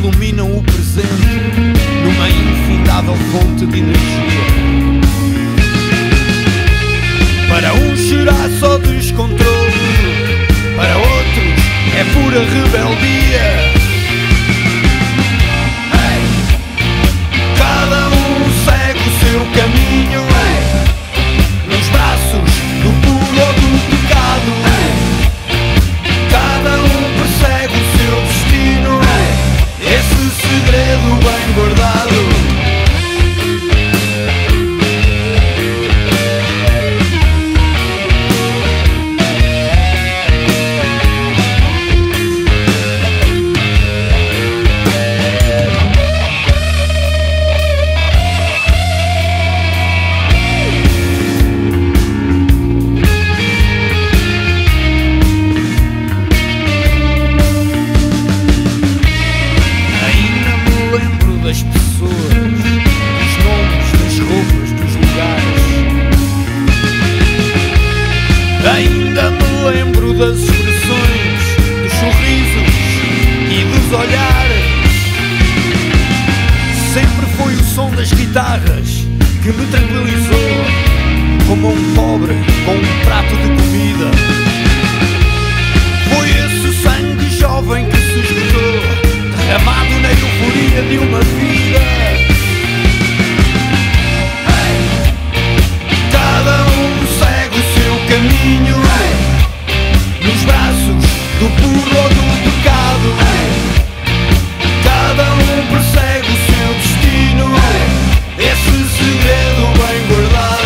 iluminam o presente numa infindável fonte de energia. Para uns será só descontrole, para outros é pura rebeldia. Cada um segue o seu caminho, nos braços do puro ou do pecado. Cada um persegue o seu destino, esse segredo bem guardado. Das pessoas, dos nomes, das roupas, dos lugares. Ainda me lembro das expressões, dos sorrisos e dos olhares. Sempre foi o som das guitarras que me tranquilizou, como um pobre com um prato de comida. Foi esse sangue jovem que se esgotou, derramado na euforia de uma vida. Cada um segue o seu caminho, nos braços do puro ou do pecado. Cada um persegue o seu destino, esse segredo bem guardado.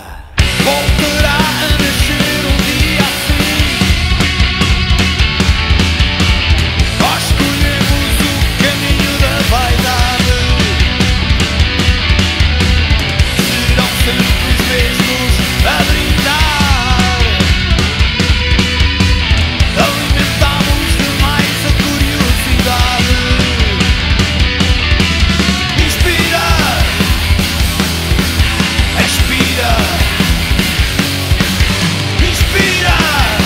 voltará a nascer um dia assim. Nós escolhemos o caminho da vaidade. Serão sempre os mesmos a brindar. Alimentamos demais a curiosidade. Inspira, expira. Inspira,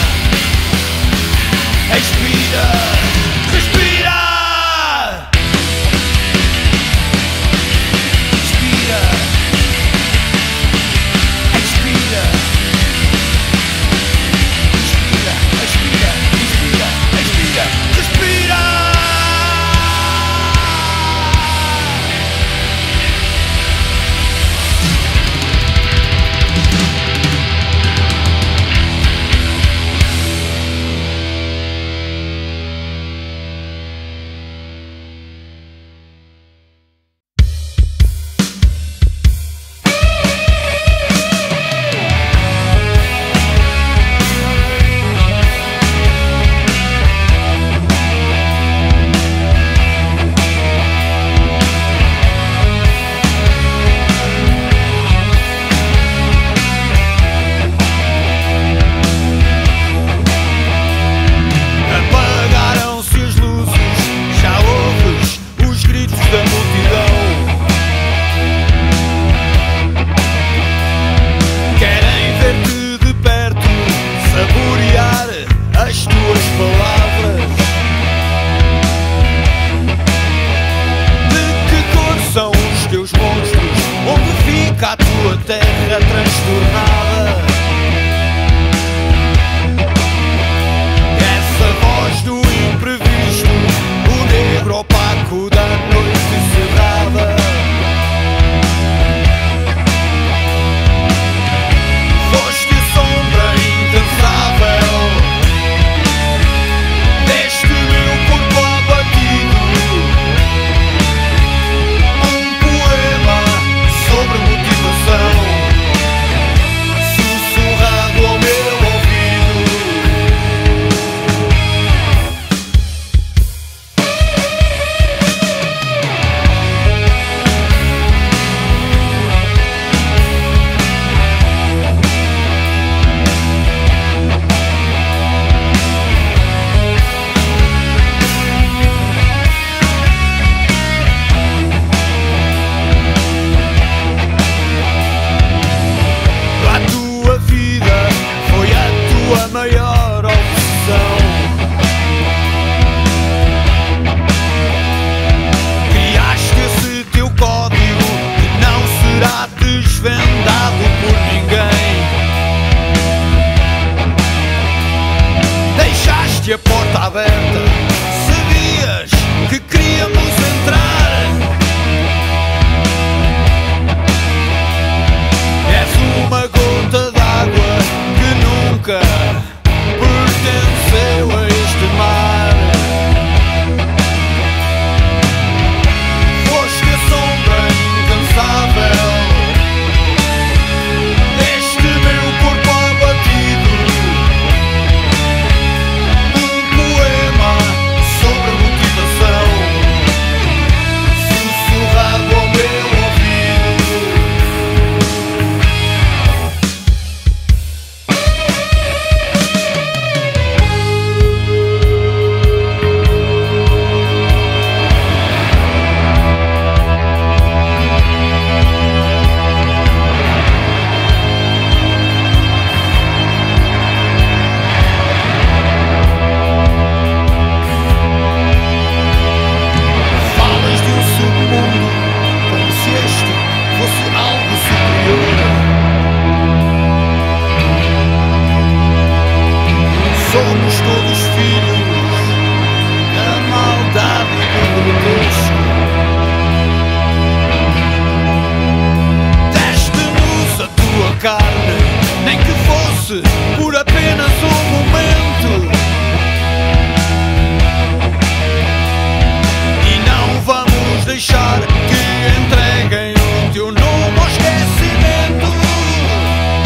expira, respira. Inspira, expira. Inspira, expira, inspira, expira, respira. Apagaram-se as luzes, já ouves os gritos da multidão. Querem ver-te de perto, saborear as tuas palavras. De que cor são os teus monstros? Onde fica a tua terra transtornada? Essa voz do imprevisto, o negro opaco da noite cerrada. Foste a sombra incansável deste meu corpo abatido. Um poema sobre motivação, sussurrado ao meu ouvido. A tua vida foi a tua maior obsessão. Criaste esse teu código que não será desvendado por ninguém. Deixaste a porta aberta, sabias que queríamos entrar. És uma gota d'água que nunca pertenceu a este mar. Foste a sombra incansável deste meu corpo abatido. Um poema sobre motivação, sussurrado ao meu ouvido. Falas de um submundo como se este fosse algo superior. Somos todos filhos da maldade e do grotesco. Deste-nos a tua carne, nem que fosse por apenas um momento. E não vamos deixar que entreguem o teu nome ao esquecimento.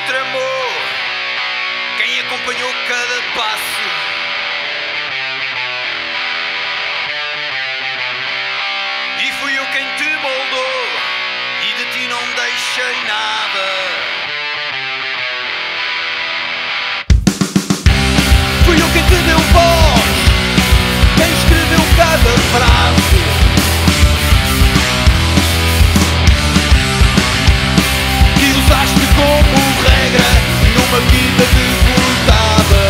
tramou, quem acompanhou cada passo. E fui eu quem te moldou, e de ti não deixei nada. Fui eu quem te deu voz, quem escreveu cada frase. Que usaste como regra numa vida deportada.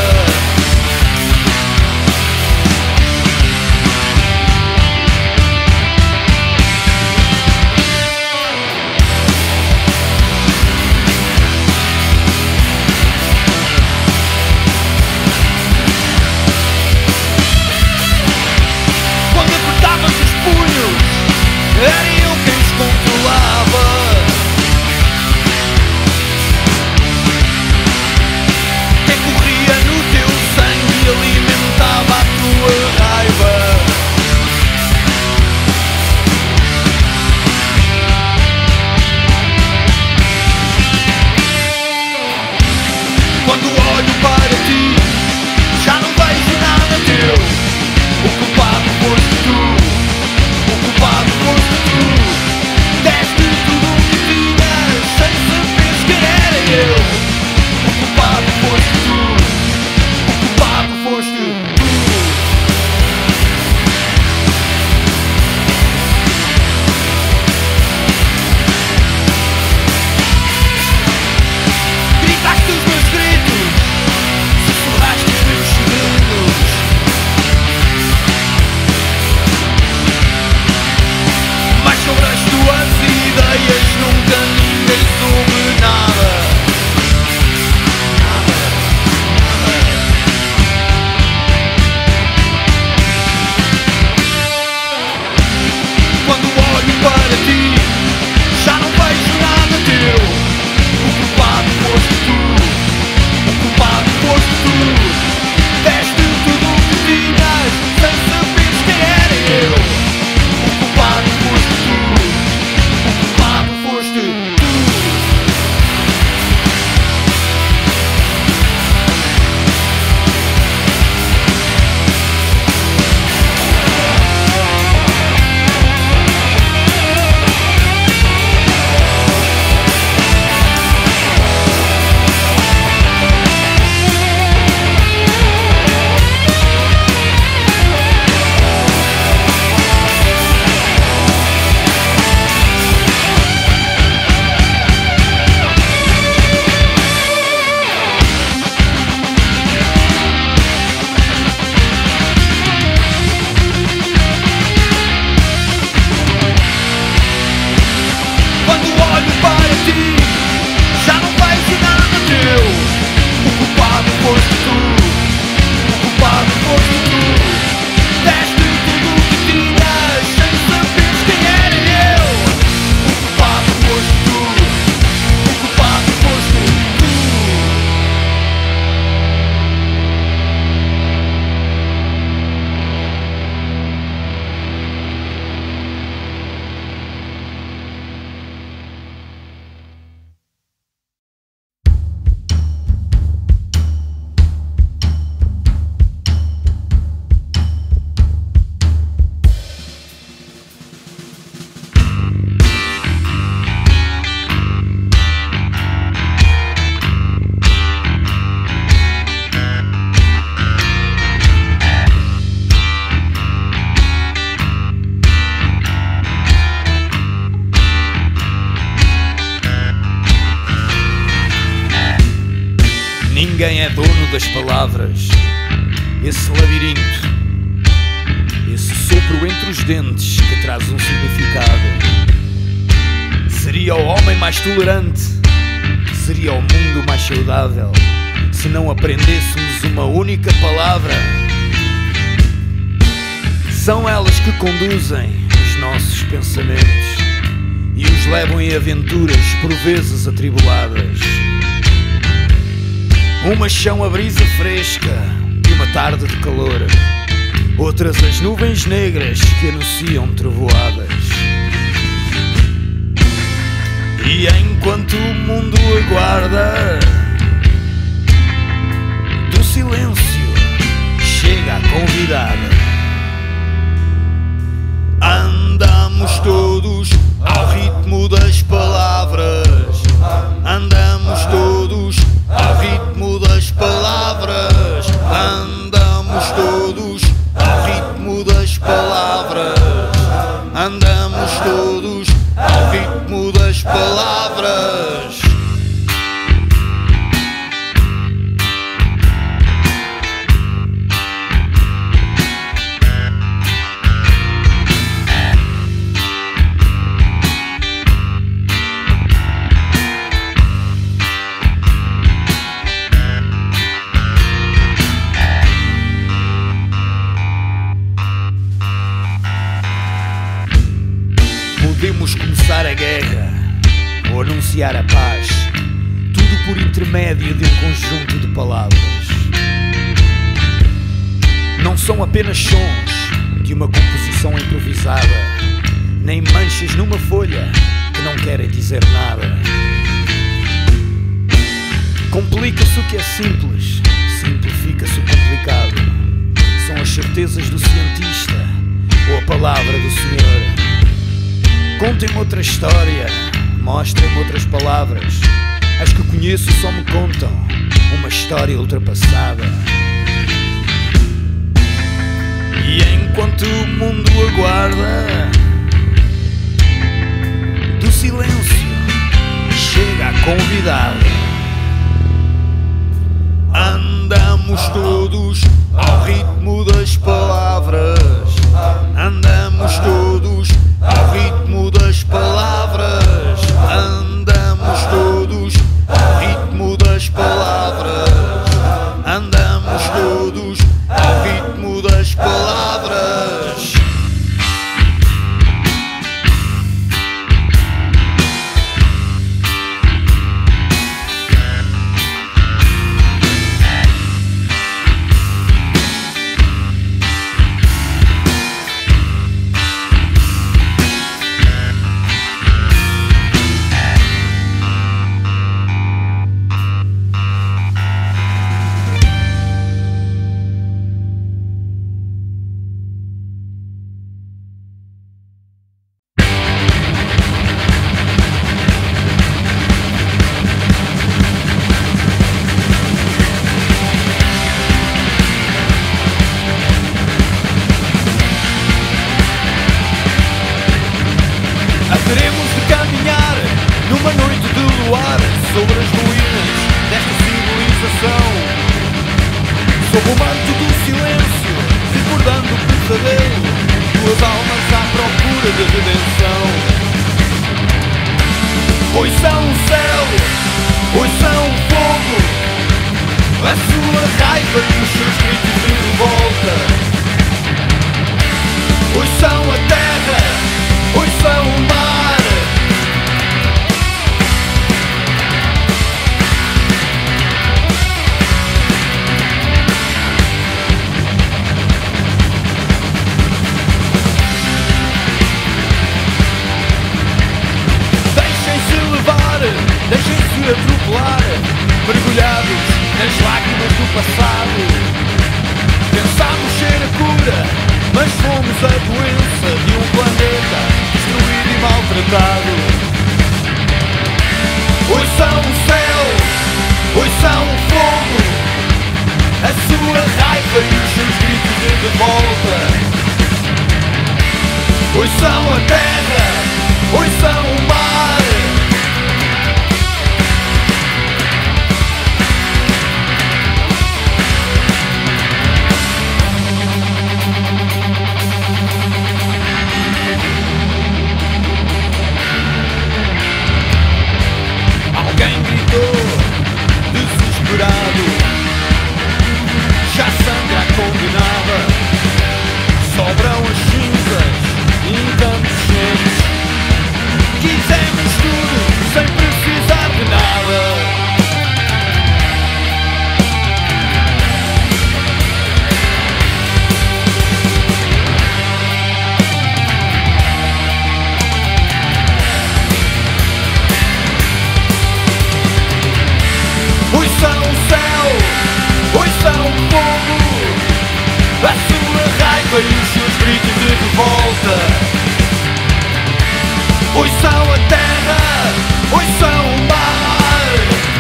Era eu quem os controlava. Quem corria no teu sangue e alimentava a tua raiva. Quando olho para ti, já não vejo nada teu. O culpado foste tu. O culpado foste tu. Deste tudo o que tinhas sem saberes quem era eu. O culpado foste tu. O culpado foste tu. Gritaste os meus gritos, sussurraste os meus segredos. Mas sobre as tuas ideias nunca ninguém soube nada. Quando olho para ti, já não vejo nada teu. O culpado foste tu. O culpado foste tu. Deste tudo o que tinhas sem saberes quem era eu. O culpado foste tu. O culpado foste tu. Quando olho para ti, já não vejo nada teu. O culpado foste tu. O culpado foste tu. Deste tudo o que tinhas sem saberes quem era eu. O culpado foste tu. O culpado foste tu. Ninguém é dono das palavras. Esse labirinto, esse sopro entre os dentes que traz um significado. Seria o homem mais tolerante, seria o mundo mais saudável, se não aprendêssemos uma única palavra. São elas que conduzem os nossos pensamentos e os levam em aventuras por vezes atribuladas. Umas são a brisa fresca de uma tarde de calor, outras as nuvens negras que anunciam trovoadas. E em enquanto o mundo aguarda, do silêncio chega a convidada. Andamos todos ao ritmo das palavras. Andamos todos ao ritmo das palavras. Andamos todos ao ritmo das palavras. Andamos todos ao ritmo das palavras. Podemos começar a guerra ou anunciar a paz, tudo por intermédio de um conjunto de palavras. Não são apenas sons de uma composição improvisada, nem manchas numa folha que não querem dizer nada. Complica-se o que é simples, simplifica-se o complicado. São as certezas do cientista ou a palavra do Senhor. Contem-me outra história, mostrem-me outras palavras. As que conheço só me contam uma história ultrapassada. E enquanto o mundo aguarda, do silêncio chega a convidada. Andamos todos ao ritmo das palavras. Andamos todos ao ritmo das palavras. Andamos todos ao ritmo das palavras. Andamos todos ao ritmo das palavras. Haveremos de caminhar numa noite de luar sobre as ruínas desta civilização, sob o manto do silêncio, recordando o pesadelo, duas almas à procura de redenção. Ouçam o céu, ouçam o fogo, a sua raiva e os seus gritos de revolta. Ouçam a terra, ouçam o mar. Deixem-se levar, deixem-se atropelar, mergulhados nas lágrimas do passado. Pensámos ser a cura, mas fomos a doença de um planeta destruído e maltratado. Ouçam o céu, ouçam o fogo, a sua raiva e os seus gritos de revolta. Ouçam a terra, ouçam o mar. Alguém gritou, desesperado, já sangra a condenada. Sobram as cinzas incandescentes. Quisemos ouvem os seus gritos de revolta. Ouçam a terra, ouçam o mar.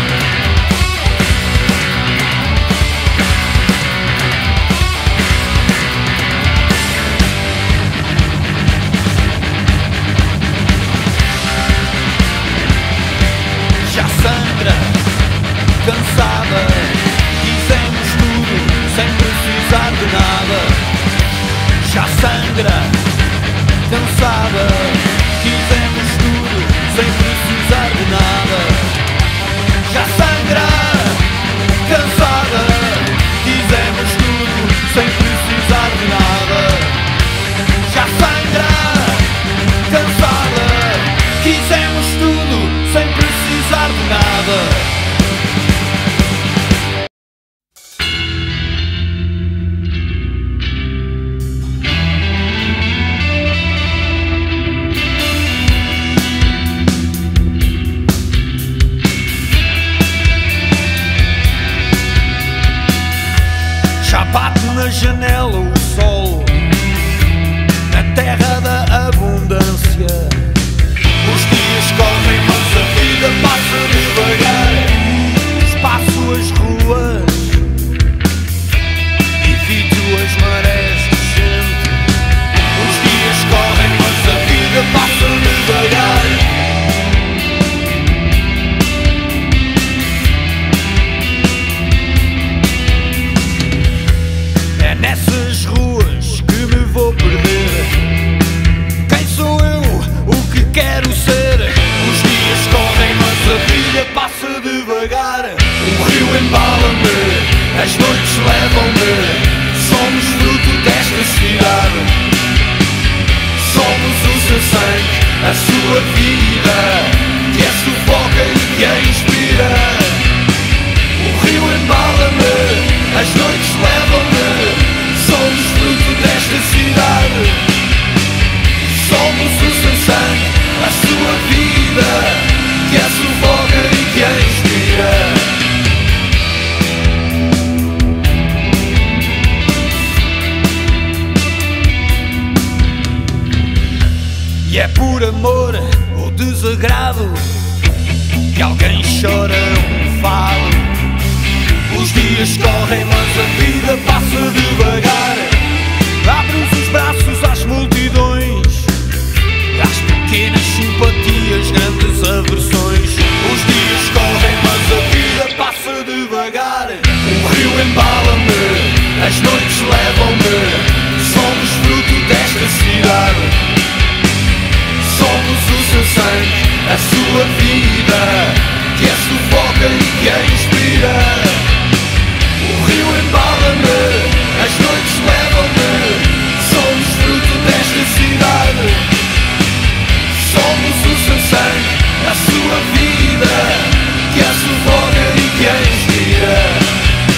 Já sangra, cansada, dizemos tudo sem precisar de nada. Já sangra, cansada, dizemos tudo sem precisar de nada. Já sangra, cansada, dizemos tudo sem precisar de nada. Já sangra, cansada, dizemos tudo sem precisar de nada. Bate na janela o sol, na terra da abundância. Os dias correm, mas a vida passa devagar. Espaço as ruas, evito as marés de gente. Os dias correm, mas a vida passa devagar. Nessas ruas que me vou perder. Quem sou eu? O que quero ser? Os dias correm, mas a vida passa devagar. O rio embala-me, as noites levam-me. Somos fruto desta cidade. Somos o seu sangue, a sua vida, que a sufoca e que a inspira. O rio embala-me, as noites levam-me. Somos fruto desta cidade. Somos o seu sangue, a sua vida, que a sufoca e que a inspira. E é por amor ou desagrado que alguém chora um fado. Os dias correm, mas a vida passa devagar. Abres os braços às multidões, às pequenas simpatias, grandes aversões. Os dias correm, mas a vida passa devagar. O rio embala-me, as noites levam-me. Somos fruto desta cidade. Somos o seu sangue, a sua vida, que a sufoca e que a inspira. O rio embala-me, as noites levam-me. Somos fruto desta cidade. Somos o seu sangue, a sua vida, que a sufoca e que a inspira.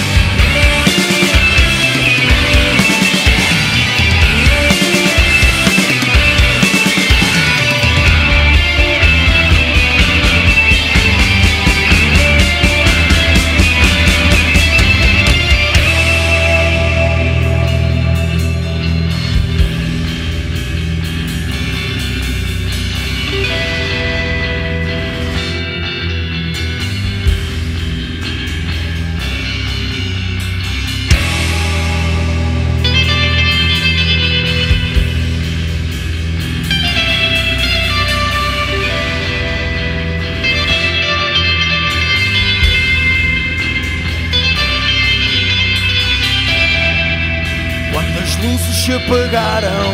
Se apagaram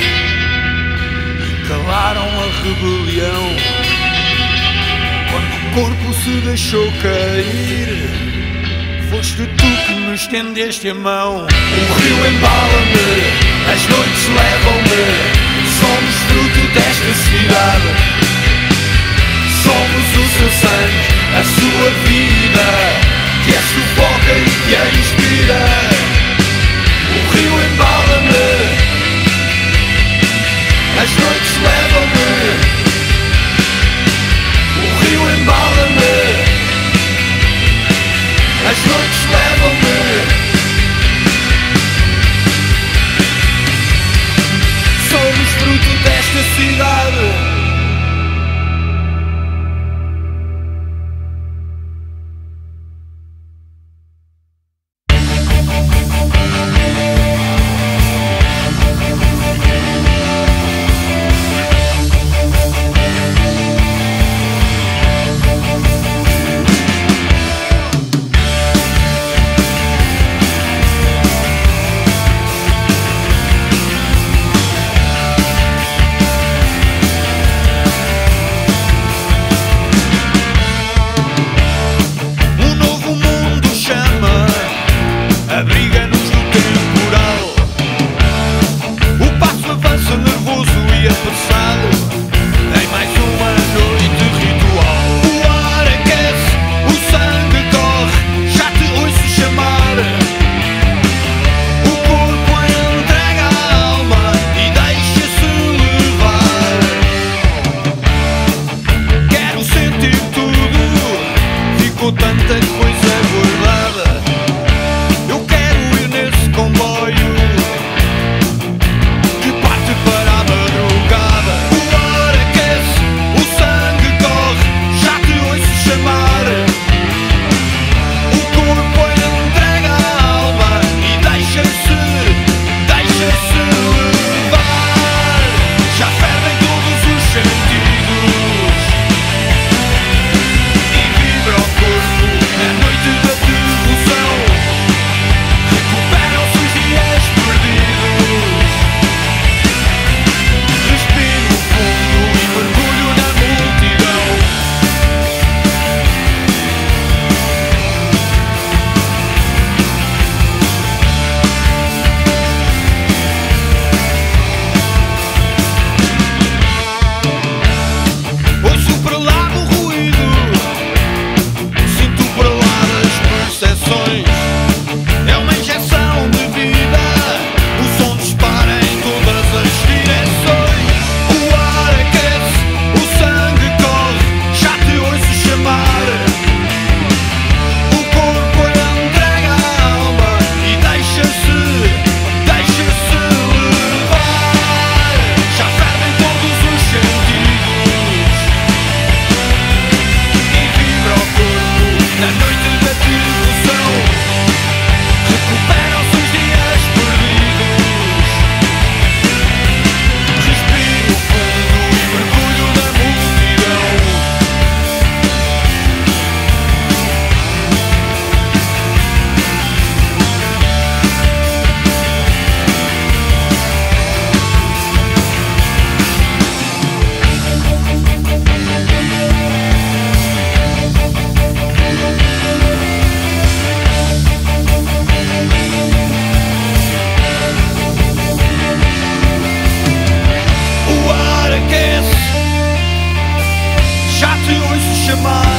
e calaram a rebelião. Quando o corpo se deixou cair, foste tu que me estendeste a mão. O rio embala-me, as noites levam-me. Somos fruto desta cidade. Somos o seu sangue, a sua vida, que a sufoca e que a inspira. O rio embala-me, as noites levam-me. O rio embala-me, as noites levam-me. amar.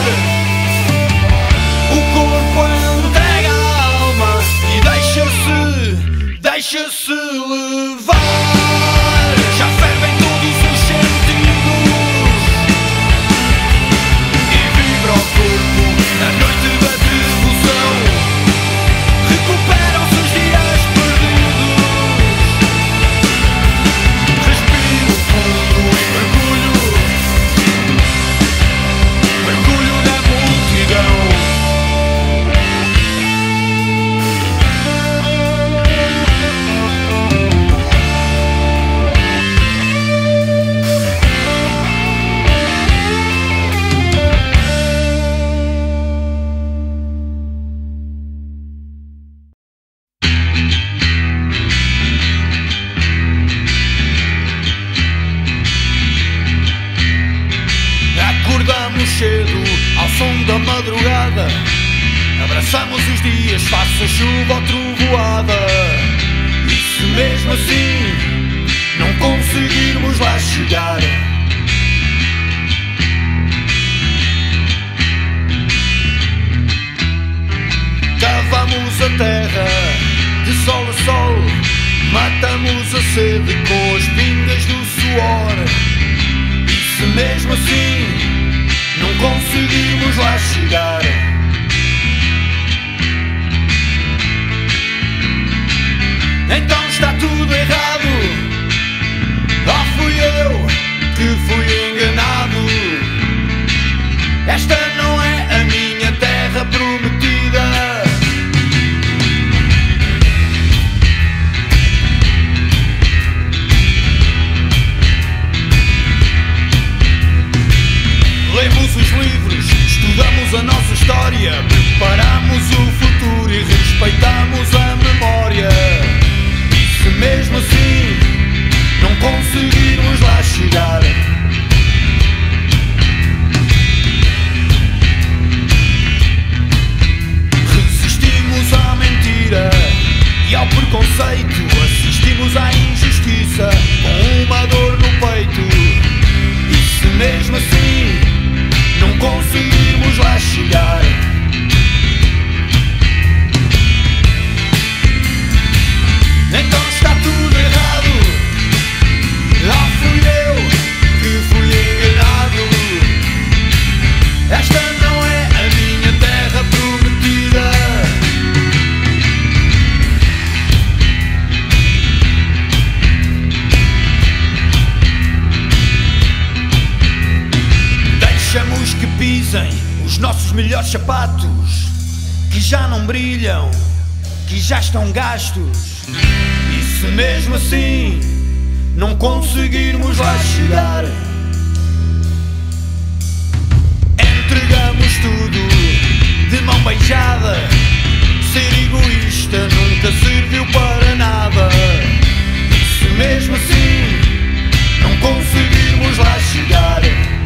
O corpo entrega a alma e deixa-se levar. Já fervem todos os sentidos e vibra o corpo na noite da devoção. Recuperam-se os dias perdidos. Respiro fundo e mergulho na multidão. Acordamos cedo ao som da madrugada, abraçamos os dias, faça chuva ou trovoada. E se mesmo assim não conseguirmos lá chegar, cavamos a terra de sol a sol, matamos a sede com as pingas do suor. Se mesmo assim não conseguirmos lá chegar, então está tudo errado. Ou fui eu que fui enganado. Esta não é a minha terra prometida. Lemos os livros, estudamos a nossa história, preparamos o futuro e respeitamos a memória. E se mesmo assim não conseguirmos lá chegar, resistimos à mentira e ao preconceito, assistimos à injustiça com uma dor no peito. E se mesmo assim não conseguimos lá chegar, então está tudo errado. Lá fui eu que fui enganado. Esta não é a minha terra prometida. Deixamos que pisem os nossos melhores sapatos, que já não brilham, que já estão gastos. E se mesmo assim não conseguirmos lá chegar, entregamos tudo de mão beijada. Ser egoísta nunca serviu para nada. E se mesmo assim não conseguirmos lá chegar,